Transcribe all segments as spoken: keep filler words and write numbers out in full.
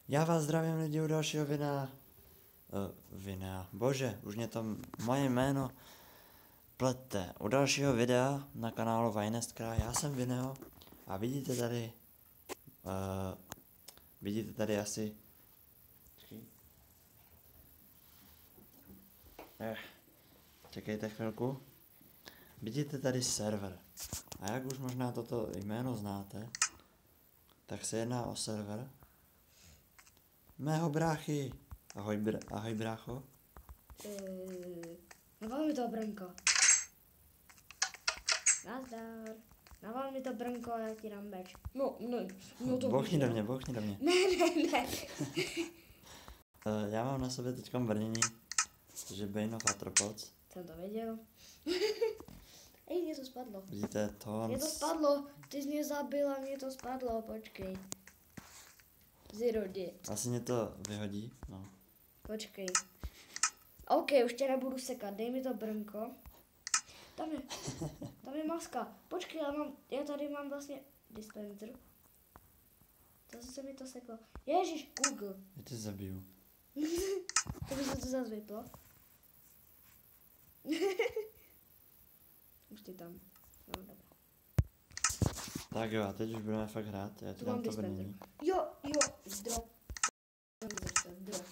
Já vás zdravím lidi u dalšího videa. Uh, videa. Bože, už mě to moje jméno plete. U dalšího videa na kanálu Vinestka. Já jsem Vineo a vidíte tady uh, vidíte tady asi eh, čekejte chvilku. Vidíte tady server. A jak už možná toto jméno znáte, tak se jedná o server mého bráchy. Ahoj, br ahoj brácho. Uh, naval mi to brnko. Nazdar. Naval mi to brnko a já ti dám meč. No, no, no to Bouchni do mě, bouchni do mě. Ne, ne, ne. uh, já mám na sobě teďkom brnění, že Bane of Arthropods. Jsem to věděl. Ej, mě to spadlo. Vidíte, to Mě to spadlo. Ty jsi mě zabil a mě to spadlo, počkej. Zero dit. Asi mě to vyhodí, no. Počkej. OK, už tě nebudu sekat, dej mi to brnko. Tam je, tam je maska. Počkej, já, mám, já tady mám vlastně dispenser. Zase se mi to seklo. Ježíš, Google. Já tě zabiju. To by se to zase vyplo. Už ty tam. No, dobré. Tak jo, a teď už budeme fakt hrát, já ti Tu dám mám to dispenser. brnění. Jo, jo, drop. Drop.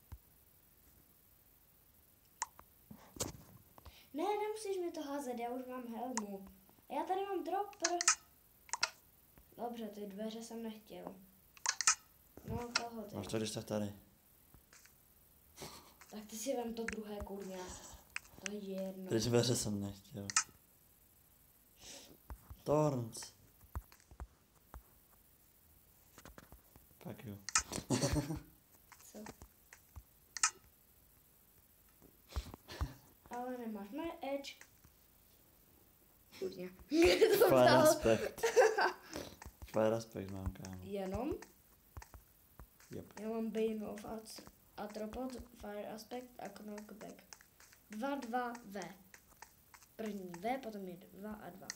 Ne, nemusíš mi to házet, já už mám helmu. A já tady mám dropper. Dobře, ty dveře jsem nechtěl. No, koho ty? Máš to když tak tady. Tak ty si vem to druhé, kurňa. To je jedno. Když dveře jsem nechtěl. Thorns. Fuck you. Co? Ale nemáš meč. Kurňa. To Fire vzal. respect. Fire respect mám, kámo. Jenom? Yep. Já mám Bane of Arthropod, Fire Aspect a Knockback. dva dva V. První V, potom je dva a dva.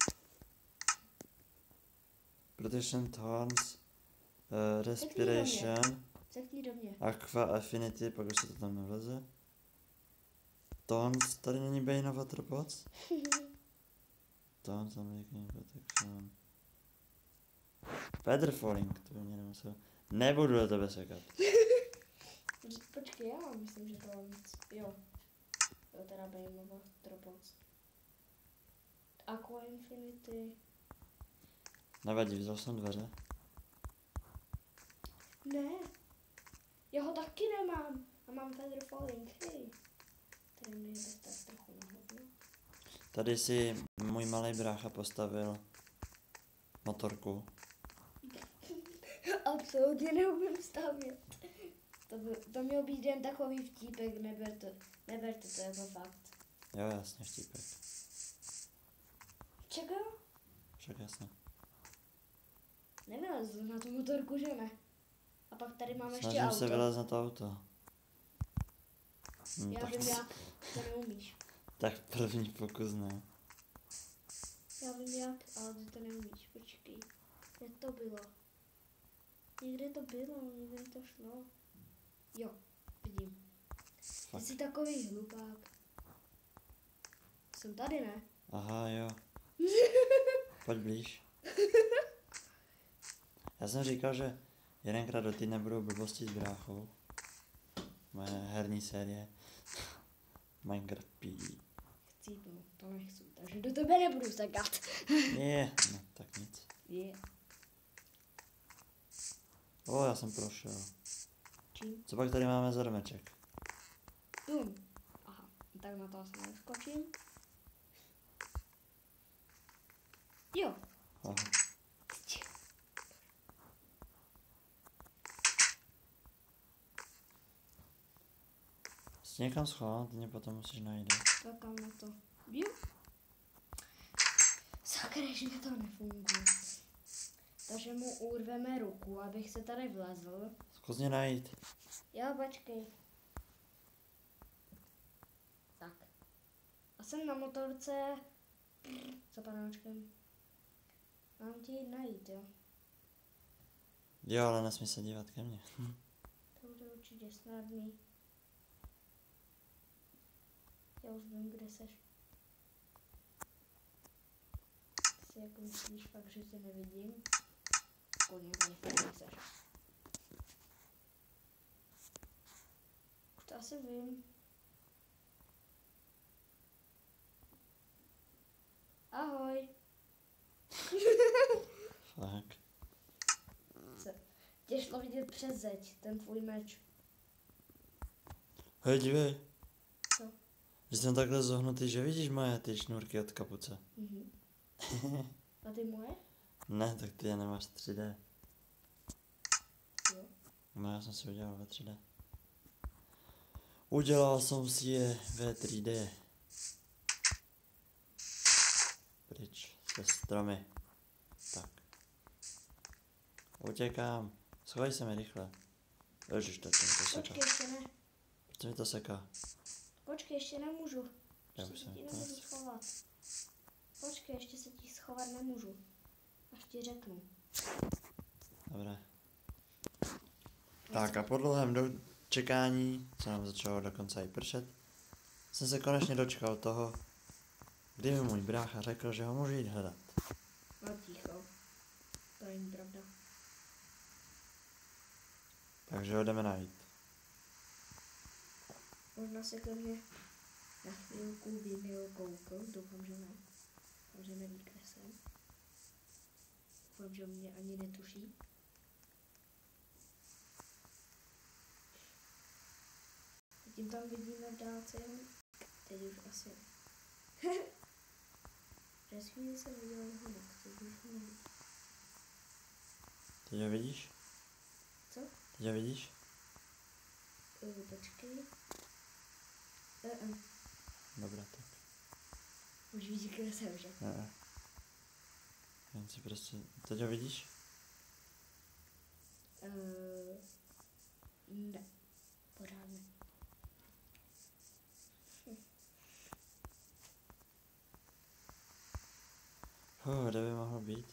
Protection, Thorns, uh, Respiration, Sekni do mě. Aqua Affinity, pak už se to tam nevleze. Thorns, tady není Bane of Arthropods. Thorns, American Protection. Feather Falling, to by mě nemuselo. Nebudu do tebe sekat. Počkej, já mám, myslím, že to mám víc. Jo. Jo, teda Bane of Arthropods. Aqua Infinity. Nevadí, vzal jsem dveře. Ne. Já ho taky nemám. A mám Feather Falling, hej. Tady mi je bez tak trochu nahodno. Tady si můj malý brácha postavil motorku. Absolutně neumím stavět. To, by, to měl být jen takový vtípek, neberte, neberte to jako fakt. Jo, jasně, štípek. Čekaj, Však jasně. nevylez na tu motorku, že ne? A pak tady mám ještě Snažím auto. se vylézt na to auto. Hm, Já tak, vím, jak, to neumíš. tak první pokus ne. Já vím jak, ale ty to neumíš, počkej. Kde to bylo? Někde to bylo, někde to šlo. Jo, vidím. Ty Fakt. jsi takový hlupák. Jsem tady, ne? Aha, jo. Pojď blíž. Já jsem říkal, že jedenkrát do týdne budou blbosti s bráchou. Moje herní série. Minecraft P D. Chcípnu, to nechci, takže do tebe nebudu sekat. Je, no tak nic. Je. O, já jsem prošel. Čím? Co pak tady máme za domeček? Tum. Aha, tak na to asi neskočím. Jo. Aha. Jsi někam schoval, ty mě potom musíš najít. Čekám na to. Jo. Sakra, že mi to nefunguje. Takže mu urveme ruku, abych se tady vlezl. Zkus mě najít. Jo, počkej. Tak. A jsem na motorce za panáčkem. Mám ti jít najít, jo? Jo, ale nesmí se dívat ke mně. To bude určitě snadný. Já už vím, kde seš. Si jako myslíš fakt, že tě nevidím? Koně, koně, kde seš. Už to asi vím. Ahoj. Fakt. Se. Tě šlo vidět přes zeď, ten tvůj meč. Hej, dívej. Co? Že jsem takhle zohnutý, že vidíš moje ty šnůrky od kapuce. Mhm. A ty moje? Ne, tak ty je nemáš tři dé. Jo. No, já jsem si udělal ve tři dé. Udělal jsem si je ve tři dé. Pryč se stromy. Tak. Utěkám. Schovej se mi rychle. Ježiš, to mi to seká. Počkej, ještě ne. Co mi to seká? Počkej, ještě nemůžu. Já Ještě už se jsem ti to nemůžu nechci. schovat. Počkej, ještě se ti schovat nemůžu. Až ti řeknu. Dobré. Tak a po dlouhém do- čekání, co nám začalo dokonce i pršet, jsem se konečně dočkal toho, kdy mi můj brácha řekl, že ho můžu jít hledat. No ticho. To není pravda. Takže ho jdeme najít. Možná se ke mně na chvilku vymil koukl. Doufám, že ne. Doufám, že neví, kde jsem. Doufám, že mě ani netuší. Zatím tam vidíme v dálce jenom. Teď už asi. Přes chvíli jsem viděl jeho nok, teď už ho nevidím. Teď ho vidíš? Co? Teď ho vidíš? Uh, počkej. Uh, uh. Dobré, tak. Už vidíš, kde jsem, že? Ne, ne. Jen si prostě... Teď ho vidíš? Uh, ne. Pořád ne. Oh, kde by mohl být?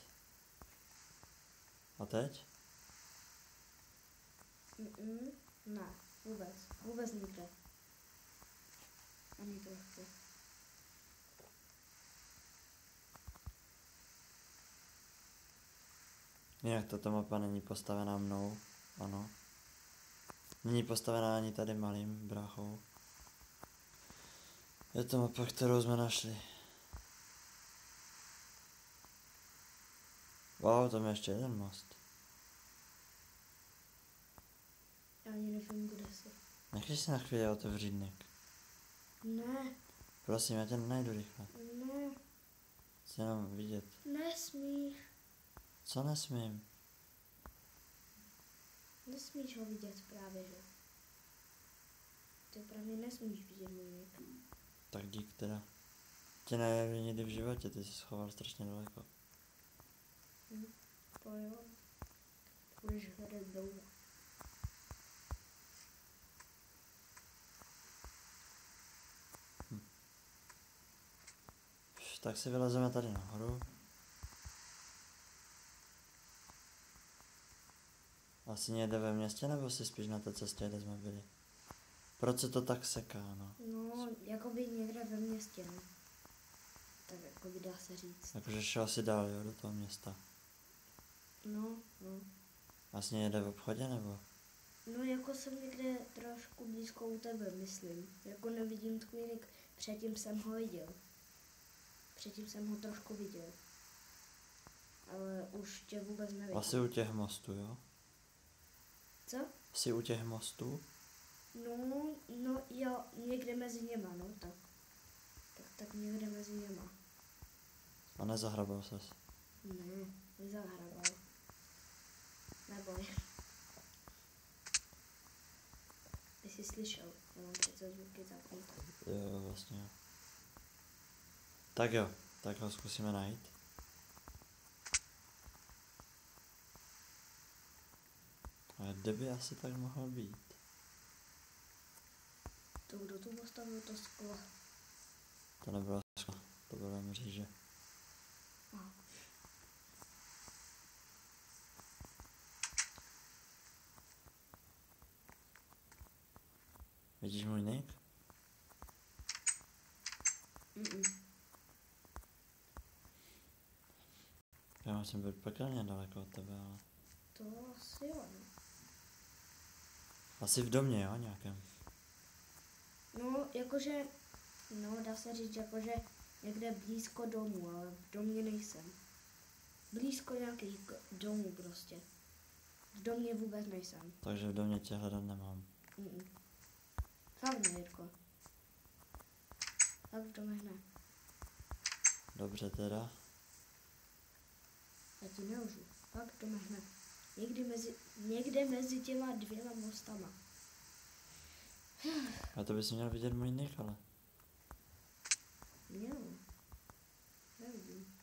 A teď? Mm-mm. Ne, vůbec. Vůbec nikde. Ani trošku. Jinak tato mapa není postavená mnou, ano. Není postavená ani tady malým bráchou. Je to mapa, kterou jsme našli. Wow, tam je ještě jeden most. Já ani nevím, kde jsi. Nechci si na chvíli otevřít nek. Ne, Prosím, já tě nenajdu rychle. ne, Chci jenom vidět. nesmíš. Co nesmím? Nesmíš ho vidět právě, že? Ty právě nesmíš vidět můj nik. Tak dík teda. Tě nejedu nikdy v životě, ty jsi schoval strašně daleko. Hm. To jo. Budeš hledat dlouho. Tak si vylezeme tady nahoru. Asi někde ve městě, nebo si spíš na té cestě, kde jsme byli? Proč se to tak seká, no? No, jakoby někde ve městě, no. Tak jakoby dá se říct. Jakože šel si dál, jo, do toho města. No, no. Asi někde v obchodě, nebo? No, jako jsem někde trošku blízko u tebe, myslím. Jako nevidím tvůj nik, předtím jsem ho viděl. Předtím jsem ho trošku viděl. Ale už tě vůbec nevidím. Asi u těch mostů, jo? Co? Asi u těch mostů? No, no jo, někde mezi něma, no, tak. Tak, tak někde mezi něma. A nezahrabal ses. Ne, nezahrabal. Neboj. Ty jsi slyšel, já mám přece zvuky zapnuté. Jo, vlastně jo. Tak jo, tak ho zkusíme najít. A kde by asi tak mohl být? To kdo tu postavil to sklo? To nebylo sklo, to bylo mříže. Aha. Vidíš můj nick? Mm-mm. Já musím být pekelně daleko od tebe, ale... To asi jo, no. Asi v domě, jo, nějakém. No, jakože, no, dá se říct, jakože někde blízko domu, ale v domě nejsem. Blízko nějakých k- domů prostě. V domě vůbec nejsem. Takže v domě tě hledat nemám. Mm-mm. Fakt ne, Jirko. Tak v domech ne. Dobře teda. Já ti nelžu. Fakt v domech ne. Někdy mezi, někde mezi těma dvěma mostama. A to bys měl vidět můj nick, ale. Jo. Nevím.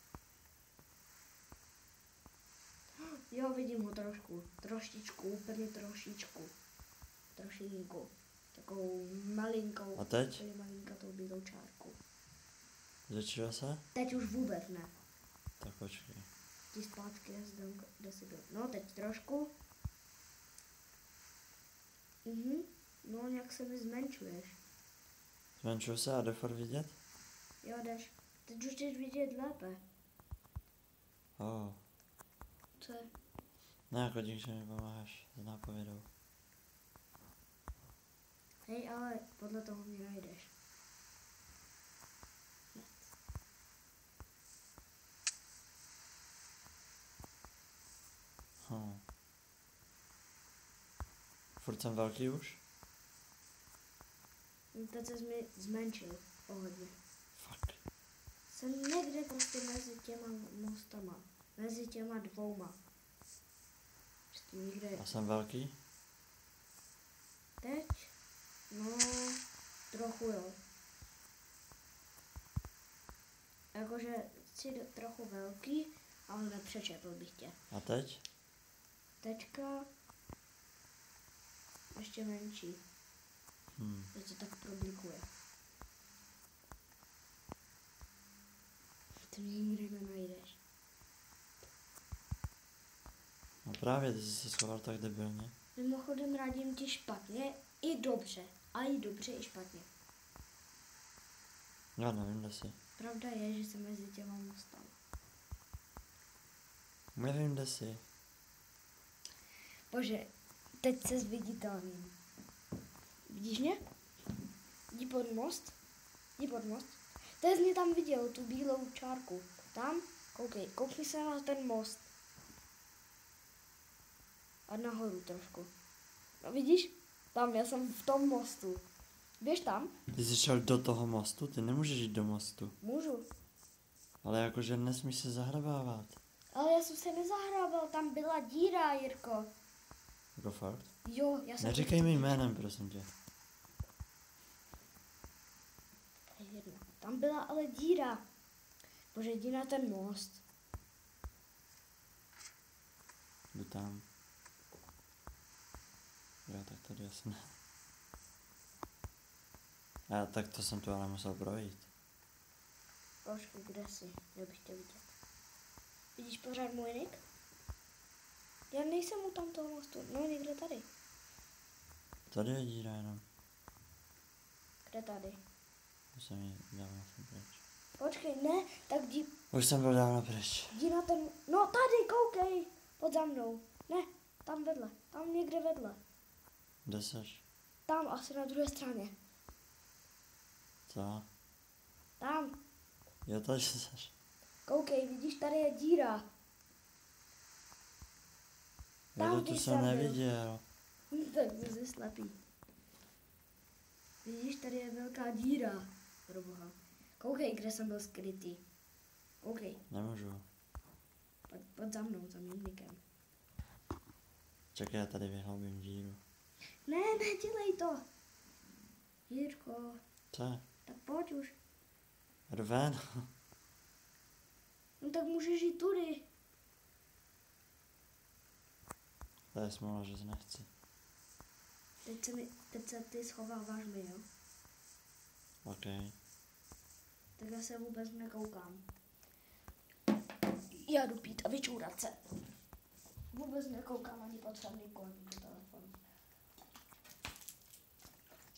Jo, vidím ho trošku. Trošičku, úplně trošičku. Trošinku. Takovou malinkou. A teď? Úplně malinkatou bílou čárku. Začal se? Teď už vůbec ne. Tak počkej. Ti zpátky, já zdám, kde jsi byl. No, teď trošku. Mhm. No, nějak se mi zmenšuješ. Zmenšuju se a jde furt vidět? Jo, jdeš. Teď už jdeš vidět lépe. Oh. Co je? Ne, jako dík, že mi pomáháš s nápovědou. Hej, ale podle toho mě najdeš. Ne. Hm. Furt jsem velký už? No, teď se mi zmenšil o hodně. Fuck. Jsem někde prostě mezi těma mostama. Mezi těma dvouma. Prostě někde A jsem velký? teď? No, trochu jo. Jakože jsi do- trochu velký, ale nepřečetl bych tě. A teď? Teďka ještě menší. Hm. Že to tak problikuje. Ty mě nikdy nenajdeš. No právě, ty jsi se schoval tak debilně. Mimochodem radím ti špatně i dobře. A i dobře i špatně. Já nevím, kde jsi. Pravda je, že jsem mezi těma mostama. Nevím, kde jsi. Bože, teď se zviditelním. Vidíš mě? Jdi pod most. Jdi pod most. Teď mě tam viděl, tu bílou čárku. Tam, koukej, koukni se na ten most. A nahoru trošku. No vidíš? Tam, já jsem v tom mostu. Běž tam? Ty jsi šel do toho mostu? Ty nemůžeš jít do mostu. Můžu. Ale jakože nesmíš se zahrabávat. Ale já jsem se nezahrábal, tam byla díra, Jirko. Jako fakt? Jo, já jsem... Neříkej mi jménem, prosím tě. To je jedno. Tam byla ale díra. Bože, jdi na ten most. Jdu tam. Jo, tak tady asi ne. A tak to jsem tu ale musel projít. Počkej, kde jsi? Já bych tě vidět. Vidíš pořád můj nick? Já nejsem u tam toho mostu. No, někde tady. Tady je díra jenom. Kde tady? Už jsem ji dávno jsem pryč. Počkej, ne, tak jdi, Už jsem byl dávno pryč. jdi na ten... No, tady, koukej. Pod za mnou. Ne, tam vedle. Tam někde vedle. Kde seš? Tam, asi na druhé straně. Co? Tam. Jo, tady seš. Koukej, vidíš, tady je díra. Tam, Jo, to tu když jsem jsem byl. neviděl. Tak jsi slepý. Vidíš, tady je velká díra. Proboha. Koukej, kde jsem byl skrytý. Koukej, Nemůžu. pod, pod za mnou, za mým nikem. Čekaj, já tady vyhloubím díru. Ne, nedělej to. Jirko, Co je? tak pojď už. Jdu ven. No tak můžeš jít tudy. To je smůla, že nechci. Teď se, mi, teď se ty schováváš mi, jo? OK. Tak já se vůbec nekoukám. Já jdu pít a vyčůrat se. Vůbec nekoukám ani pod hlavní kolem do telefonu.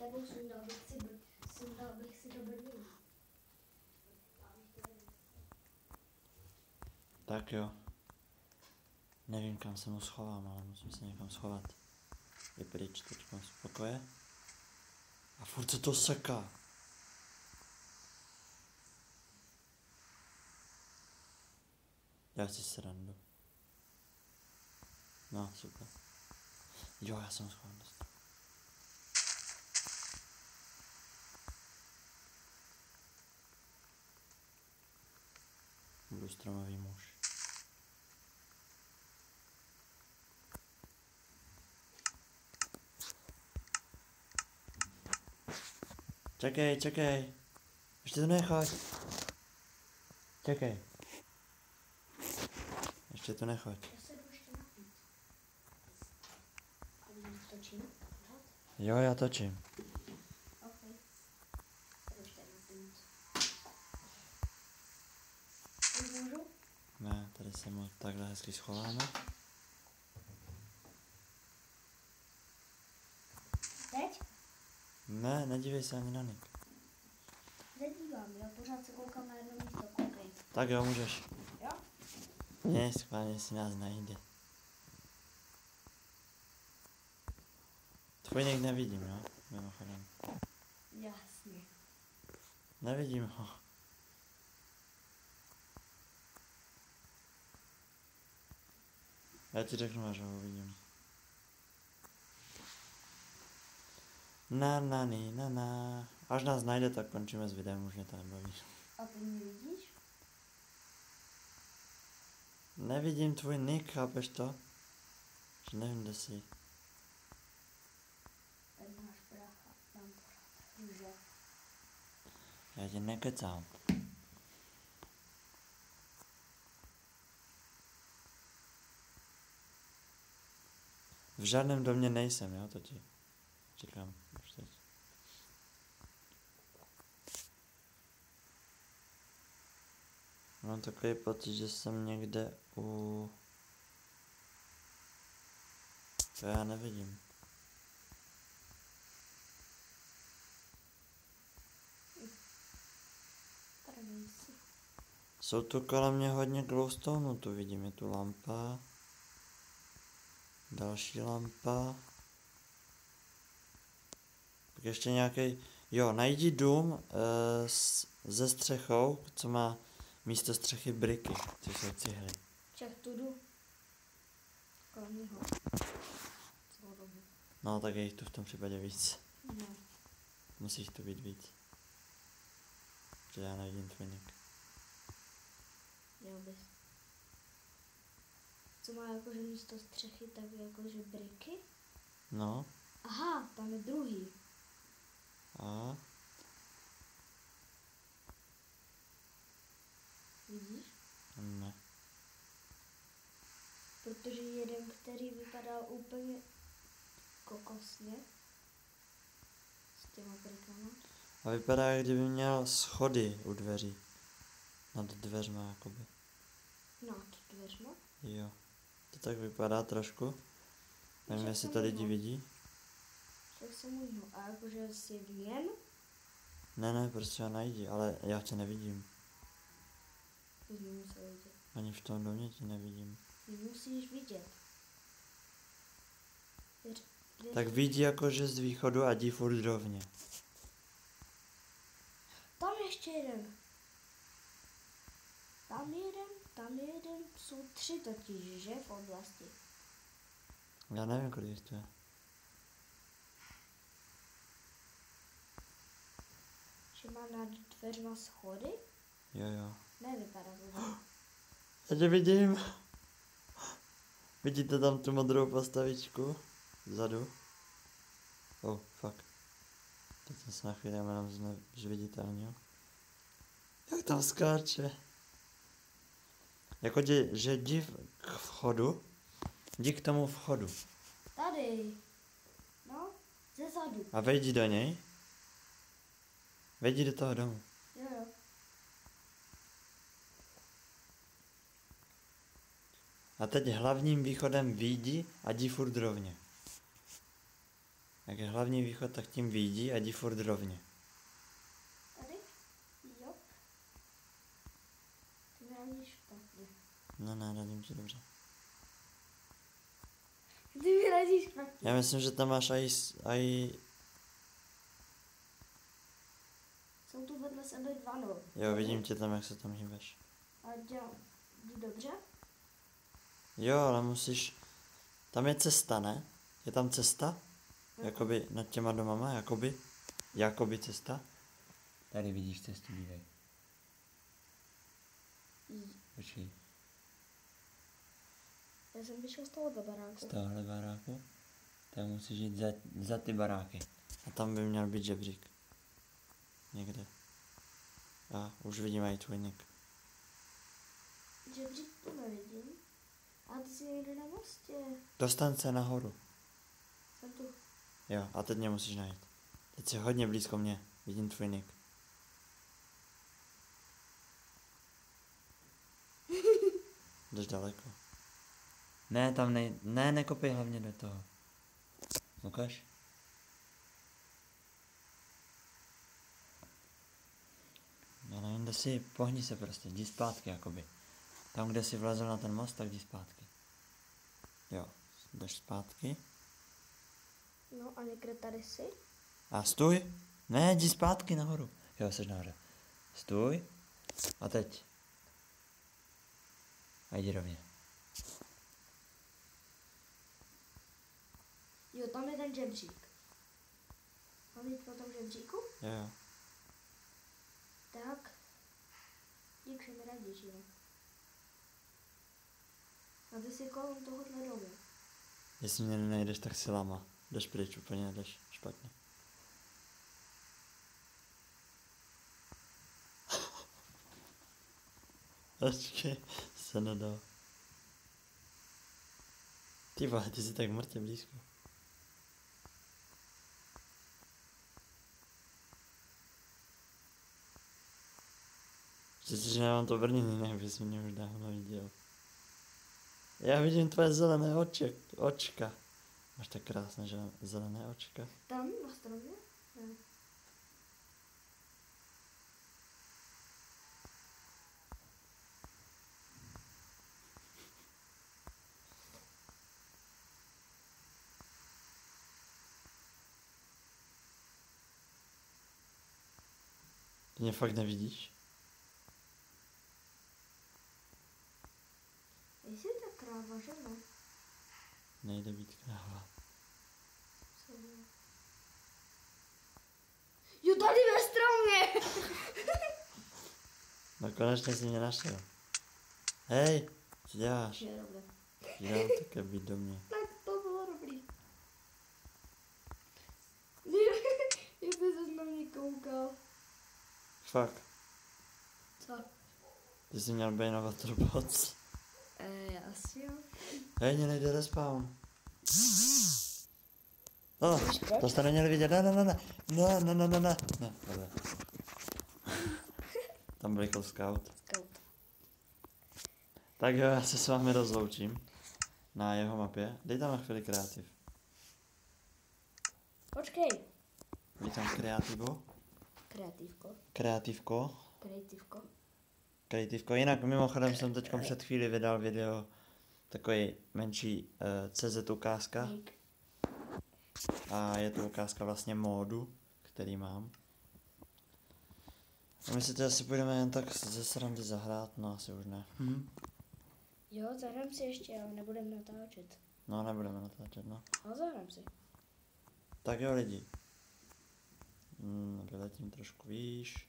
Nebo sundal bych si, br- sundal bych si do brnění. Tak jo. Nevím, kam se mu schovám, ale musím se někam schovat. Je pryč teďka z pokoje. A furt se to seká. Já si srandu. No, super. Jo, já jsem schovan dost. Budu stromový muž. Čekej, čekej. Ještě to nechoď. Čekej. Ještě to nechoď. Já se jdu ještě napít. A když točím? Pořád? Jo, já točím. OK. Jdu ještě napít. Teď můžu? Ne, tady se mu takhle hezky schováme. Teď? Ne, nedívej se ani na Nick. Nedívám, já pořád se koukám na jedno místo, koukej. Tak jo, můžeš. Jo? Ne, schválně si nás najde. Tvůj Nick nevidím, jo? Mimochodem. Jasně. Nevidím ho. Já ti řeknu, až ho uvidím. Na na ni, na na. Až nás najde, tak končíme s videem, už mě to nebaví. A ty mě vidíš? Nevidím tvůj Nick, chápeš to? Že nevím, kde jsi. Teď máš brácha, tam pořád růže. Já tě nekecám. V žádném domě nejsem, jo, to ti říkám už teď. Mám takový pocit, že jsem někde u... To já nevidím. Tady nejsi. Jsou tu kolem mě hodně glowstoneů, tu vidím, je tu lampa. Další lampa. Tak ještě nějaký. Jo, najdi dům e, s, ze střechou, co má místo střechy briky, což jsou cihly. Ček, tu jdu. Kolem něho. Celou dobu. No, tak je jich tu v tom případě víc. No. Musíš tu být víc. Že já najdím tvůj nick. Měl bys. Co má jakože místo střechy, tak jakože briky? No, Aha, tam je druhý. a Vidíš? ne. Protože jeden, který vypadal úplně kokosně. S těma brikama. A vypadá, jak kdyby měl schody u dveří. Nad dveřma, jakoby. Nad dveřma. Jo. To tak vypadá trošku. Nevím, Že jestli jsem to lidi jednou. vidí. Tak se můžu. A jakože jsi v něm? Ne, ne, prostě ho najdi, ale já tě nevidím. Ty mě musel vidět. Ani v tom domě tě nevidím. Ty musíš vidět. Věř, věř. Tak vidí jakože z východu a jdi furt rovně. Tam ještě jeden. Tam jeden, tam jeden, jsou tři totiž, že, v oblasti. Já nevím, kolik jich to je. Že má nad dveřma schody? Jo, jo. Nevypadá to tak. Já tě vidím. Vidíte tam tu modrou postavičku? Vzadu? Oh, fuck. Teď jsem se na chvíli jenom zne- zviditelnil. Jak tam skáče? Jako, dě, že jdi v- k vchodu, jdi k tomu vchodu Tady. No, ze zadu. a vejdi do něj. Vejdi do toho domu. Jo, jo. A teď hlavním východem výjdi a jdi furt rovně. Jak je hlavní východ, tak tím výjdi a jdi furt rovně. Tady? Jo. Ty mi radíš špatně. No ne, radím ti dobře. Ty mi radíš špatně. Já myslím, že tam máš aj, aj... Jsou tu vedle sebe dva, no. Jo, vidím tě tam, jak se tam hýbeš. A dělám. Jdi dobře? Jo, ale musíš... Tam je cesta, ne? Je tam cesta? Jakoby nad těma domama, jakoby? Jakoby cesta? Tady vidíš cestu, dívej. Počkej. Já jsem vyšel z tohohle baráku. Z tohohle baráku? Tak musíš jít za, za ty baráky. A tam by měl být žebřík. Někde. A už vidím i tvůj nick. Žebřík to nevidím. A ty jsi někde na mostě. Dostan se nahoru. Jsem tu. Jo, a teď mě musíš najít. Teď jsi hodně blízko mě. Vidím tvůj nick. Jdeš daleko. Ne, tam nej... Ne, nekopej hlavně do toho. Ukaž. Já nevím, kde jsi, pohni se prostě, jdi zpátky jakoby. Tam, kde jsi vlezl na ten most, tak jdi zpátky. Jo, jdeš zpátky. No a někde tady jsi? A stůj. Ne, jdi zpátky nahoru. Jo, jsi nahoře. Stůj. A teď. A jdi rovně. Jo, tam je ten žebřík. Mám jít po tom žebříku? Jo, jo. Tak. Dík, že mi radíš, jo. A ty jsi kolem tohohle domu. Jestli mě nenajdeš, tak si lama. Jdeš pryč, úplně jdeš špatně. Počkej, se nedal. Ty vole, ty jsi tak mrtě blízko. Přeci, že nemám to brnění, ne, bys mě už dávno viděl. Já vidím tvoje zelené oček, očka. Máš tak krásné, že zelené očka. Tam na stromě? Ne. Ty mě fakt nevidíš? Jsi ta kráva, že ne? Nejde být kráva. Co je? Jo, tady ve stromě! No konečně jsi mě našel. Hej, co děláš? Je dobré. Dělám také být do mě. Tak to bylo dobrý. Jak ty se na mě koukal. Fakt, Co? ty jsi měl být na Waterbots. Eh, asi jo. Hej, mě nejde respawn. No, Víš proč? to jste neměli vidět, ne, ne, ne, ne, ne, ne, ne, ne, ne, ne, ne. Tam byl scout. Scout. Tak jo, já se s vámi rozloučím. Na jeho mapě. Dej tam na chvíli kreativ. Počkej. Vítám kreativo. Kreativko. Kreativko. Kreativko. Kreativko. Jinak mimochodem jsem teď před chvíli vydal video, takový menší uh, C Z ukázka. Dík. A je to ukázka vlastně módu, který mám. A myslíte, že si půjdeme jen tak ze srandy zahrát? No asi už ne. Hm? Jo, zahrám si ještě, ale nebudem natáčet. No nebudeme natáčet, no. Ale zahrám si. Tak jo lidi. Hmm, vyletím trošku výš.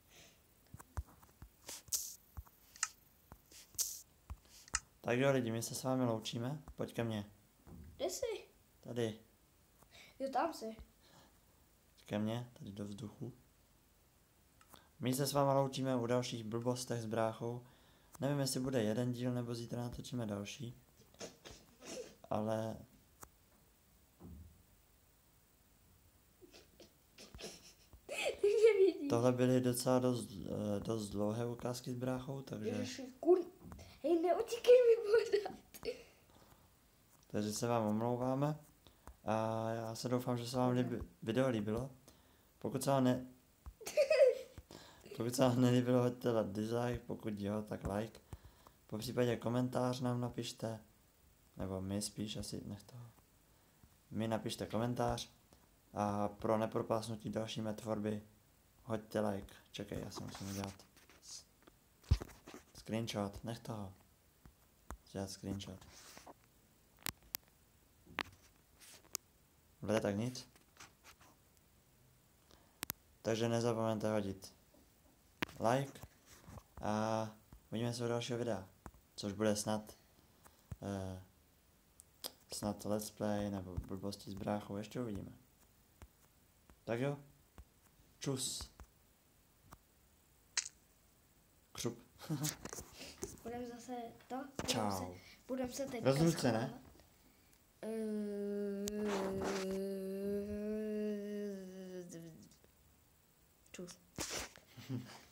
Tak jo lidi, my se s vámi loučíme. Pojď ke mně. Kde jsi? Tady. Jo, tam jsi. Ke mně, tady do vzduchu. My se s váma loučíme u dalších blbostech s bráchou. Nevím, jestli bude jeden díl, nebo zítra natočíme další. Ale... Tohle byly docela dost, eh, dost dlouhé ukázky s bráchou, takže... Ježiši, kur... Hej, neutíkej mi voda. Takže se vám omlouváme. A já se doufám, že se vám líbi, video líbilo. Pokud se vám ne... Pokud se vám nelíbilo, hoďte dislike, pokud jo, tak like. Po případě komentář nám napište. Nebo my spíš asi, nech toho. Mi napište komentář. A pro nepropásnutí další mé tvorby hoďte like. Čekej, já si musím udělat screenshot, nech toho. Dělat screenshot. Bude tak nic. Takže nezapomeňte hodit like a uvidíme se u dalšího videa, což bude snad eh, snad let's play nebo blbosti s bráchou, ještě uvidíme. Tak jo, čus. Křup. Budeme zase to? Budem Čau. se, budem se teď Rozluč se, ne? Čus.